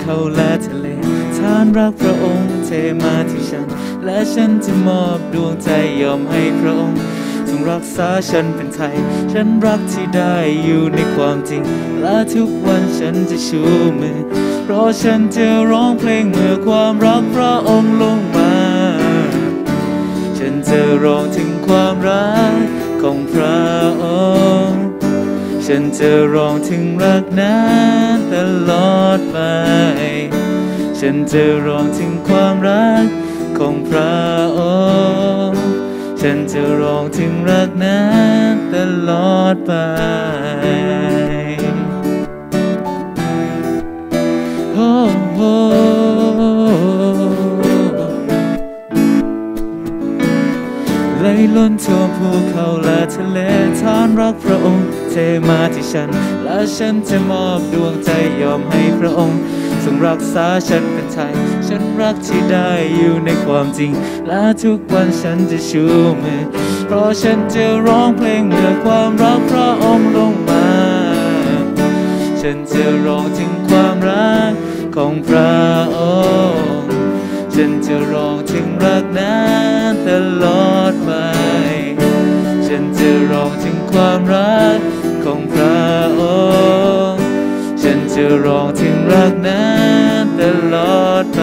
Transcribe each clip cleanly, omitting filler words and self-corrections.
เขาและทะเลฐานรักพระองค์เทมาที่ฉันและฉันจะมอบดวงใจยอมให้พระองค์ทรงรักษาฉันเป็นไทยฉันรักที่ได้อยู่ในความจริงและทุกวันฉันจะชูมือเพราะฉันจะร้องเพลงเมื่อความรักพระองค์ลงมาฉันจะร้องถึงความรักของพระองค์ฉันจะร้องถึงรักนั้นตลอดไปฉันจะร้องถึงความรักของพระองค์ฉันจะร้องถึงรักนั้นตลอดไปโอ้โหไหลล้นท่วมภูเขาและทะเลฐานรักพระองค์เทมาที่ฉันและฉันจะมอบดวงใจยอมให้พระองค์ทรงรักษาฉันเป็นไทยฉันรักที่ได้อยู่ในความจริงและทุกวันฉันจะชูมือเพราะฉันจะร้องเพลงเมื่อความรักพระองค์ลงมาฉันจะร้องถึงความรักของพระองค์ฉันจะร้องถึงรักนั้นตลอดไปฉันจะร้องถึงความรักของพระองค์ฉันจะร้องถึงรักนั้นตลอดไป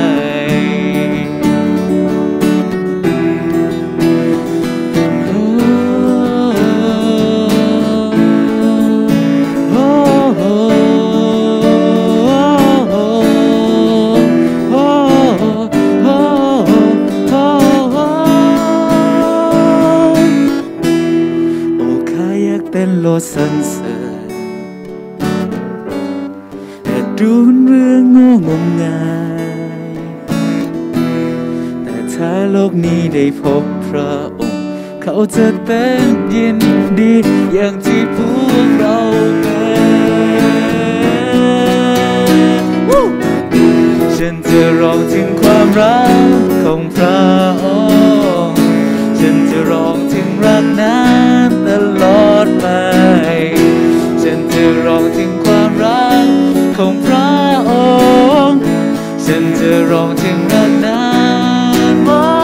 เป็นโลดสรรเสริญแต่ดูเรื่องโง่งมงายแต่ถ้าโลกนี้ได้พบพระองค์เขาจะเต้นยินดีอย่างที่พวกเราเป็นฉันจะร้องถึงความรักของพระองค์ฉันจะร้องถึงรักนั้นตลอดไปฉันจะร้องถึงความรักของพระองค์ฉันจะร้องถึงรักนั้น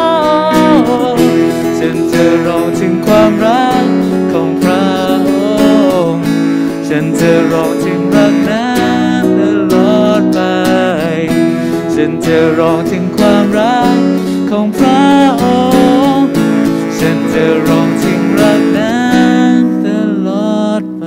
ฉันจะร้องถึงความรักของพระองค์ฉันจะร้องถึงรักนั้นตลอดไปฉันจะร้องถึงความรักของพระองค์ฉันจะร้องถึงรักนั้นตลอดไป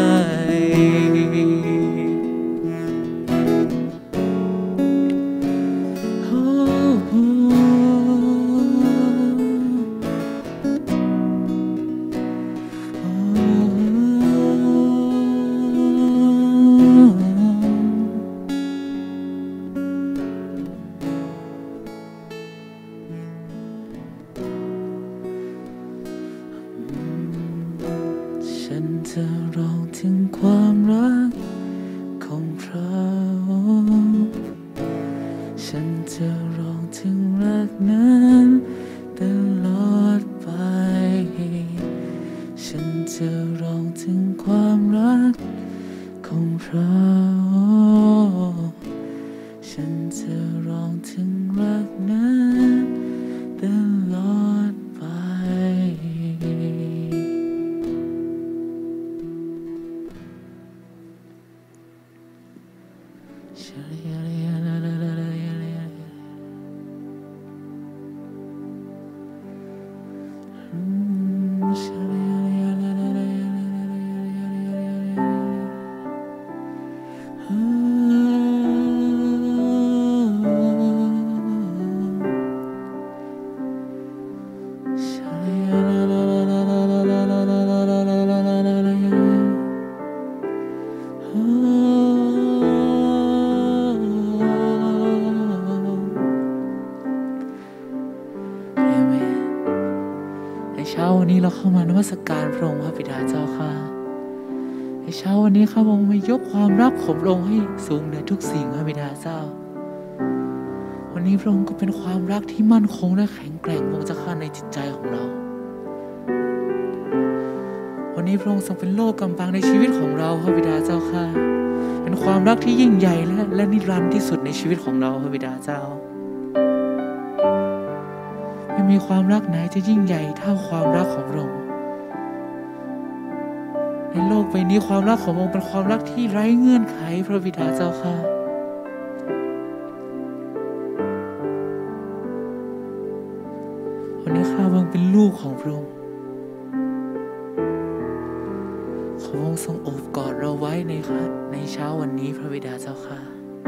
ฉันจะร้องถึงความรักของพระองค์ฉันจะร้องถึงรักนั้นตลอดไปฉันจะร้องถึงความรักของพระองค์ฉันจะร้องถึงรักนั้นตลอดไปเช้าวันนี้เราเข้ามานมัสการพระองค์พระบิดาเจ้าค่ะในเช้าวันนี้ข้าพระองค์มายกความรักของพระองค์ให้สูงเหนือทุกสิ่งพระบิดาเจ้าวันนี้พระองค์ก็เป็นความรักที่มั่นคงและแข็งแกร่งพระองค์เจ้าค่ะในจิตใจของเราวันนี้พระองค์ทรงเป็นโลกกำบังในชีวิตของเราพระบิดาเจ้าค่ะในเป็นความรักที่ยิ่งใหญ่และนิรันดร์ที่สุดในชีวิตของเราพระบิดาเจ้าไม่มีความรักไหนจะยิ่งใหญ่เท่าความรักของพระองค์ในโลกใบนี้ความรักของพระองค์เป็นความรักที่ไร้เงื่อนไขพระบิดาเจ้าค่ะวันนี้ข้าพระองค์เป็นลูกของพระองค์ขอพระองค์ทรงโอบกอดเราไว้ในเช้าวันนี้พระบิดาเจ้าค่ะ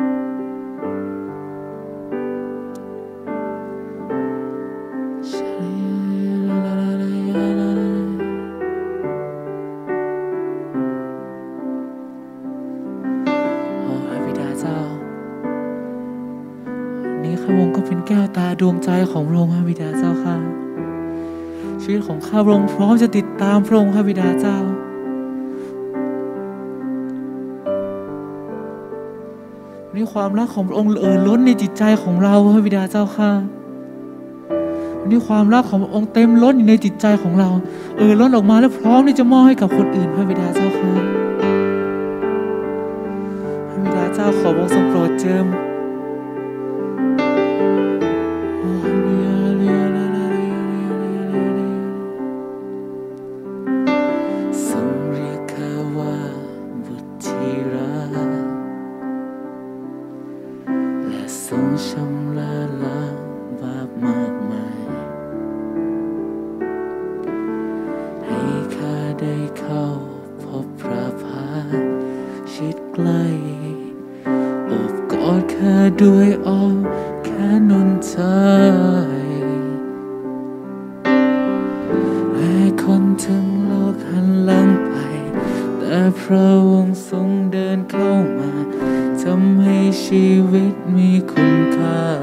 ข้าพระองค์ก็เป็นแก้วตาดวงใจของพระองค์พระบิดาเจ้าค่ะชีวิตของข้าพระองค์พร้อมจะติดตามพระองค์พระบิดาเจ้านี่ความรักของพระองค์ล้นในจิตใจของเราพระบิดาเจ้าค่ะนี่ความรักของพระองค์เต็มล้นอยู่ในจิตใจของเราล้นออกมาและพร้อมที่จะมอบให้กับคนอื่นพระบิดาเจ้าค่ะพระบิดาเจ้าขอพระองค์ทรงโปรดเจิมชำระล้างบาปมากมายให้ข้าได้เข้าพบพระพักตร์ชิดใกล้โอบกอดข้าด้วยอ้อมแขนหนุนใจแม้คนทั้งโลกหันหลังไปแต่พระองค์ทรงเดินเข้ามาทำให้ชีวิตมีคุณค่า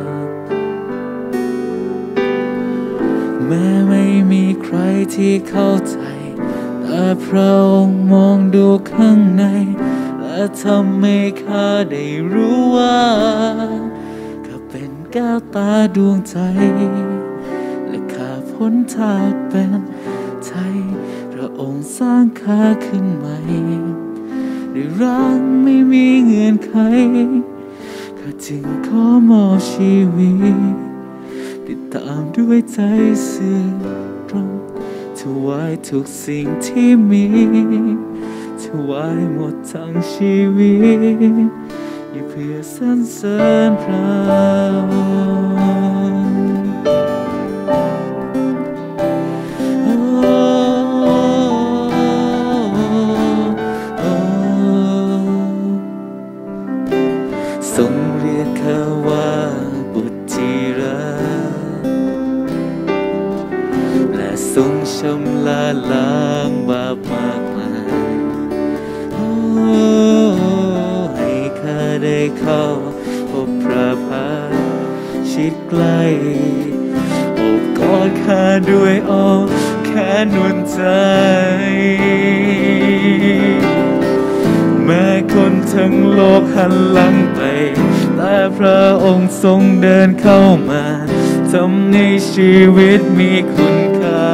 แม้ไม่มีใครที่เข้าใจแต่พระองค์มองดูข้างในและทำให้ข้าได้รู้ว่าข้าเป็นแก้วตาดวงใจและข้าพ้นทาสเป็นไทยพระองค์สร้างข้าขึ้นใหม่ด้วยรักไม่มีเงื่อนไขข้าจึงขอมอบชีวิตติดตามด้วยใจซื่อตรงถวายทุกสิ่งที่มีถวายหมดทั้งชีวิตอย่าเพื่อสรรเสริญพระทรงเรียกข้าว่าบุตรที่รักและทรงชำระล้างบาปมากมายให้ข้าได้เข้าพบพระพักตร์ชิดใกล้โอบกอดข้าด้วยอ้อมแขนหนุนใจแม้คนทั้งโลกหันหลังไปแต่พระองค์ทรงเดินเข้ามาทำให้ชีวิตมีคุณค่า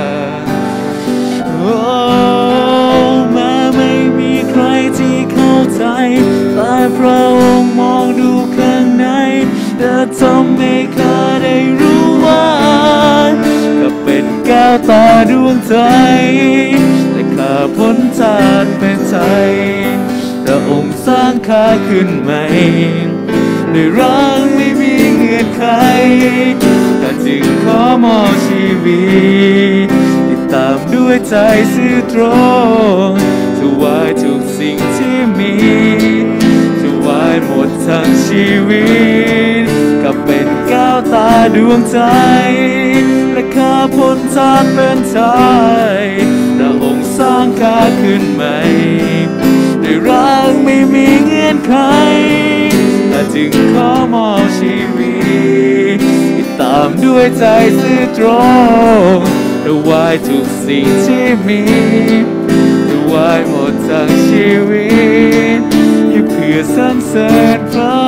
แม้ไม่มีใครที่เข้าใจแต่พระองค์มองดูข้างในแต่ทำให้ข้าได้รู้ว่าข้าเป็นแก้วตาดวงใจและข้าพ้นทาสเป็นไทยพระองค์สร้างข้าขึ้นใหม่ด้วยรักไม่มีเงื่อนไขข้าจึงขอมอบชีวิตติดตามด้วยใจซื่อตรงถวายทุกสิ่งที่มีถวายหมดทั้งชีวิตก็เป็นแก้วตาดวงใจและข้าพ้นทาสเป็นไทยพระองค์สร้างข้าขึ้นใหม่ด้วยรักไม่มีเงื่อนไขข้าจึงขอมอบชีวิตติดตามด้วยใจซื่อตรงถวายทุกสิ่งที่มีถวายหมดทั้งชีวิตเพื่อสรรเสริญพระ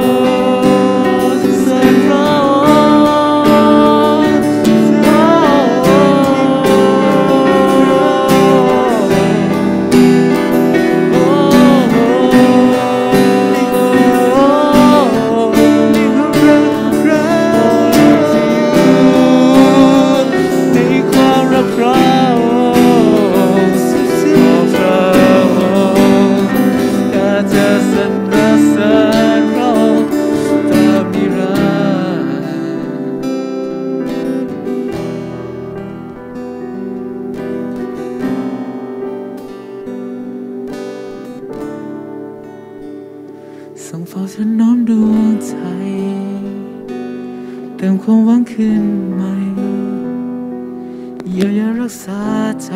องค์ส่งเฝ้าฉันน้อมดวงใจเติมความหวังขึ้นใหม่เยียวยารักษาใจ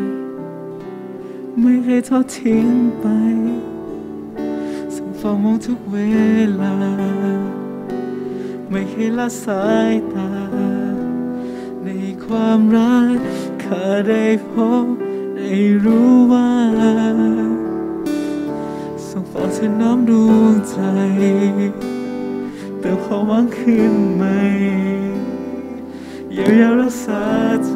ไม่เคยทอดทิ้งไปส่งเฝ้ามองทุกเวลาไม่เคยละสายตาในความรักข้าได้พบได้รู้ว่าส่งเฝ้าเธอน้อมดวงใจเติมความหวังขึ้นใหม่เยียวยารักษาใจ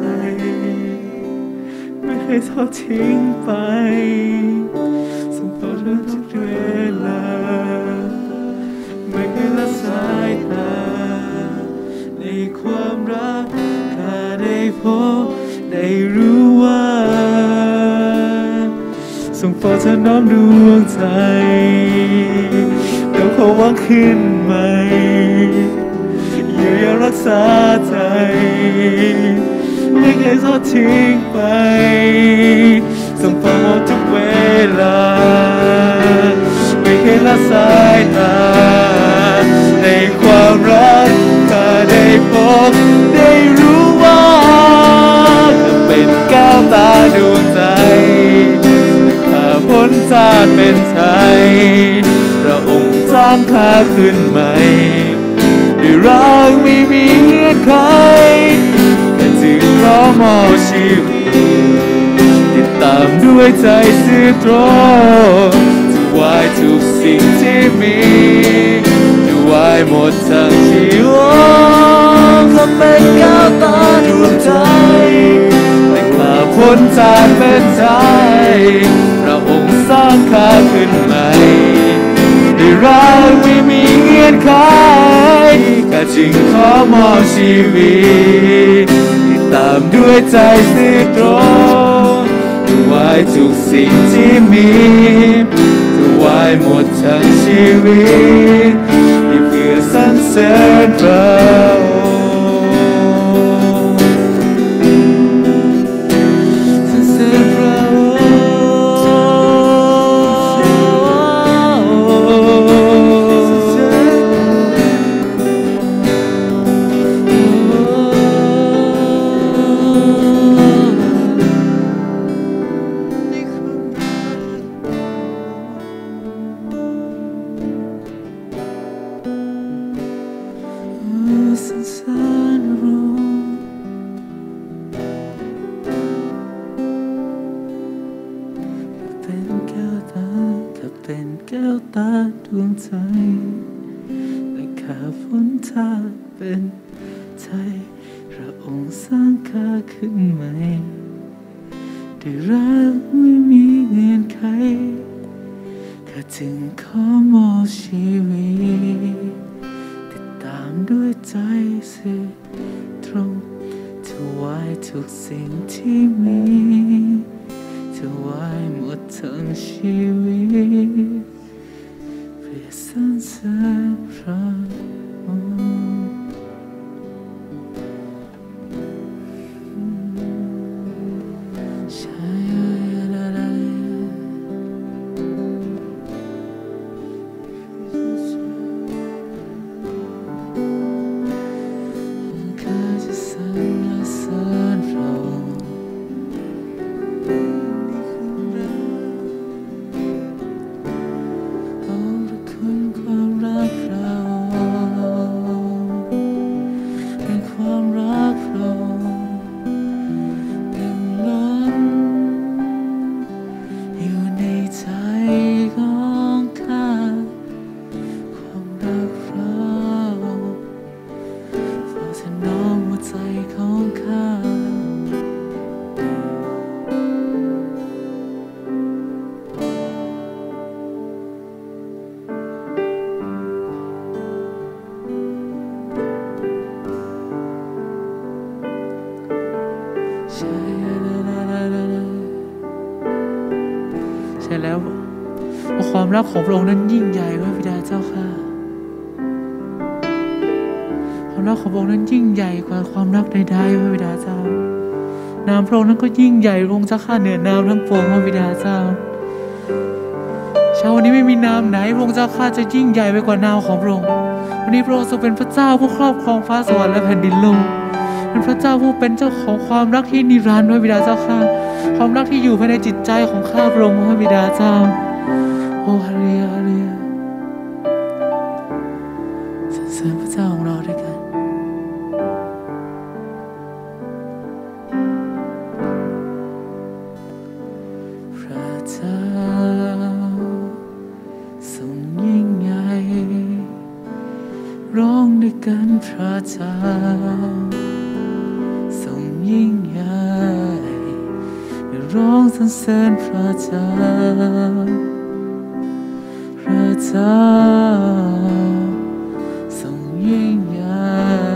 ไม่เคยทอดทิ้งไปส่งเฝ้าเธอทุกเวลาไม่เคยละสายตาในความรักข้าได้พบได้รู้ว่าส่งเฝ้าเธอน้อมดวงใจเติมความหวังขึ้นใหม่เยียวยารักษาใจไม่เคยทอดทิ้งไปส่งเฝ้ามองทุกเวลาไม่เคยละสายตาในความรักข้าได้พบได้รู้ว่าจะเป็นแก้วตาดวงใจข้าพ้นจากเป็นไทยพระองค์สร้างข้าขึ้นใหม่ด้วยรักไม่มีเงื่อนไขแต่จึงขอมอบชีวิตติดตามด้วยใจซื่อตรงถวายทุกสิ่งที่มีถวายหมดทั้งชีวิตข้าเป็นแก้วตาดวงใจแต่ข้าพ้นจากเป็นไทยพระองค์สร้างข้าขึ้นใหม่ด้วยรักไม่มีเงื่อนไขข้าจึงขอมอบชีวิตติดตามด้วยใจซื่อตรงถวายทุกสิ่งที่มีถวายหมดทั้งชีวิตเพื่อสรรเสริญพระองค์สรรเสริญพระองค์เป็นแก้วตาดวงใจและข้าพ้นจากเป็นไทยพระองค์สร้างข้าขึ้นใหม่ด้วยรักไม่มีเงื่อนไขข้าจึงขอมอบชีวิตติดตามด้วยใจซื่อตรงถวายทุกสิ่งที่มีถวายหมดทั้งชีวิตเพื่อสรรเสริญพระองค์ใช่ข้าจะสรรเสริญพระองค์ใช่แล้วความรักของพระองค์นั้นยิ่งใหญ่พระบิดาเจ้าค่ะความรักของพระองค์นั้นยิ่งใหญ่กว่าความรักใดๆพระบิดาเจ้านามพระองค์นั้นก็ยิ่งใหญ่ลงเจ้าข้าเหนือนามทั้งปวงพระบิดาเจ้าฉช้าวันนี้ไม่มีนามไหนพระองค์เจ้าข้าจะยิ่งใหญ่ไปกว่านามของพระองค์วันนี้พระองค์ทรงเป็นพระเจ้าผู้ครอบครองฟ้าสวรรค์และแผ่นดินโลกเป็นพระเจ้าผู้เป็นเจ้าของความรักที่นิรันดร์พระบิดาเจ้าข้าความรักที่อยู่ภายในจิตใจของข้าพระองค์พระบิดาเจ้าโอ้ฮาเลลูยาฮาเลลูยาสรรเสริญพระเจ้าของเราด้วยกันพระเจ้าทรงยิ่งใหญ่ร้องด้วยกันพระเจ้าทรงยิ่งใหญ่ร้องสรรเสริญพระเจ้าพระเจ้าทรงยิ่งใหญ่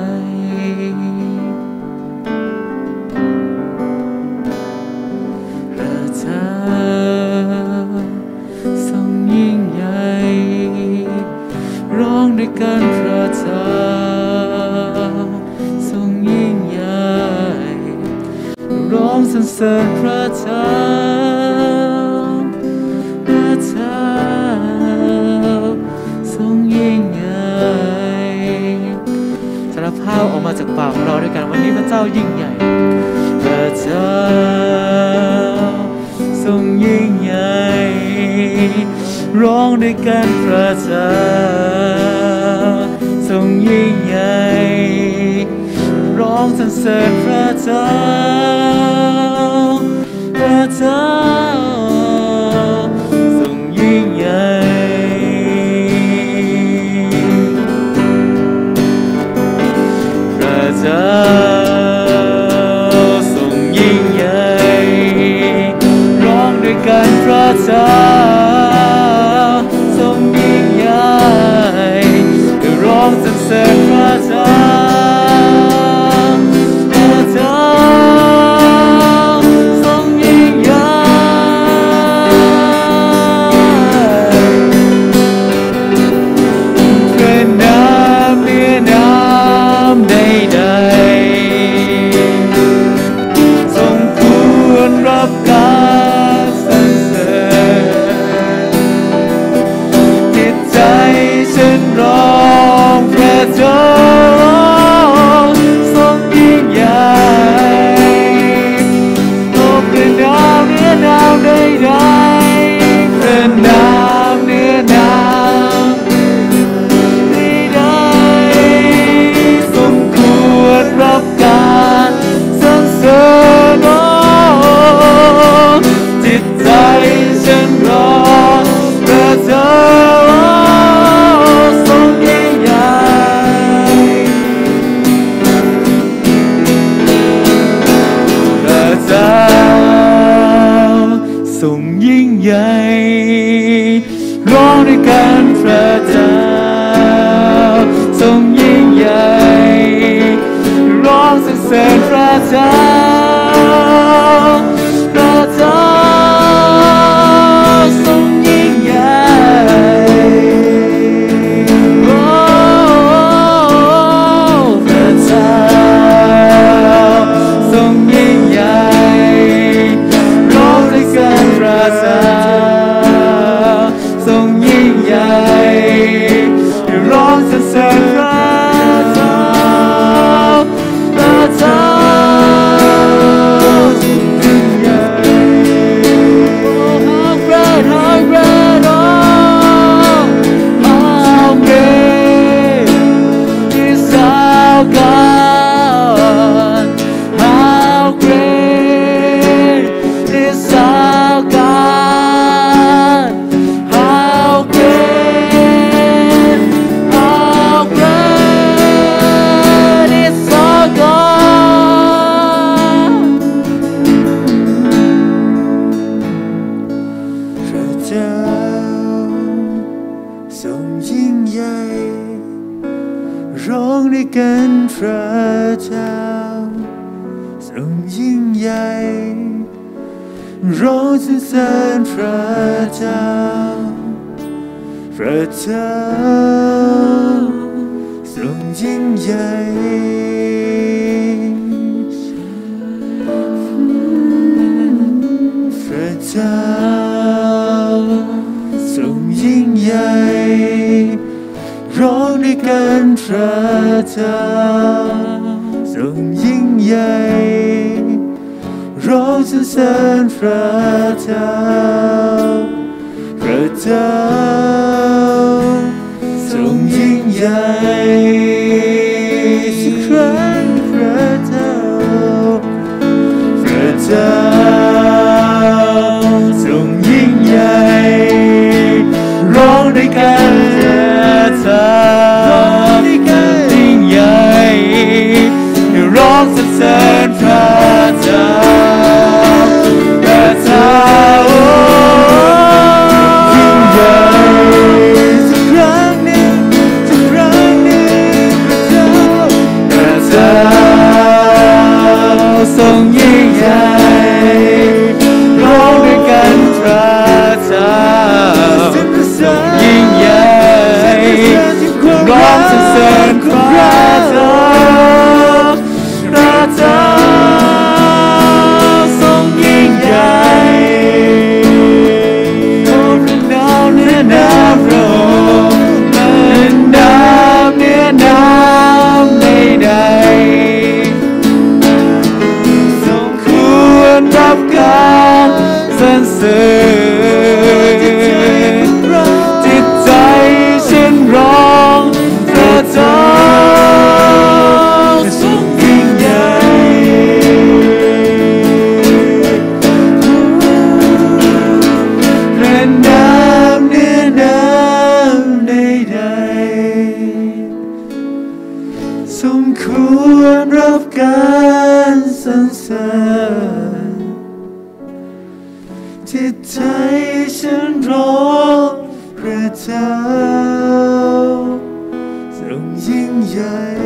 พระเจ้าทรงยิ่งใหญ่ร้องด้วยกันพระเจ้าทรงยิ่งใหญ่ร้องสรรเสริญพระเจ้าพระเจ้าทรงยิ่งใหญ่สารภาพออกมาจากปากของเราด้วยกันวันนี้พระเจ้ายิ่งใหญ่พระเจ้าทรงยิ่งใหญ่ร้องด้วยกันพระเจ้าทรงยิ่งใหญ่ร้องสรรเสริญพระเจ้าพระเจ้าทรงยิ่งใหญ่พระเจ้าทรงยิ่งใหญ่ร้องด้วยกันพระเจ้าทรงยิ่งใหญ่ร้องสรรเสริญพระเจ้าร้องด้วยกันพระเจ้าทรงยิ่งใหญ่ร้องสรรเสริญพระเจ้าพระเจ้าทรงยิ่งใหญ่โอ้พระเจ้าทรงยิ่งใหญ่ร้องด้วยกันพระเจ้าร้องสรรเสริญพระเจ้าพระเจ้ายิ่งใหญ่ Oh how great how great oh how great is our God how great is our God how greatร้องด้วยกันพระเจ้าทรงยิ่งใหญ่ร้องสรรเสริญพระเจ้าพระเจ้าทรงยิ่งใหญ่พระเจ้าทรงด้วยกันพระเจ้าทรงยิ่งใหญ่ร้องสรรเสริญพระเจ้าพระเจ้าทรงยิ่งใหญ่สักครั้งพระเจ้าพระเจ้าทรงยิ่งใหญ่ร้องด้วยกันพระเจ้าร้องด้วยกันยิ่งใหญ่ร้องสรรเสริญพระเจ้าพระเจ้ายิ่งใหญ่สักครั้งหนึ่งสักครั้งหนึ่งพระเจ้าทรงยิ่งใหญ่ร้องด้วยกันพระเจ้ายิ่งใหญ่ร้องสรรเสริญพระเจ้าพระเจ้าทรงยิ่งใหญ่โอ้พระนามเหนือนามพระองค์เหนือนามเหนือนามใดๆสมควรรับการสรรเสริญจิตใจฉันร้องพระเจ้าทรงยิ่งใหญ่พระนามเหนือนามใดๆสมควรรับการสรรเสริญจิตใจฉันร้องพระเจ้าทรงยิ่งใหญ่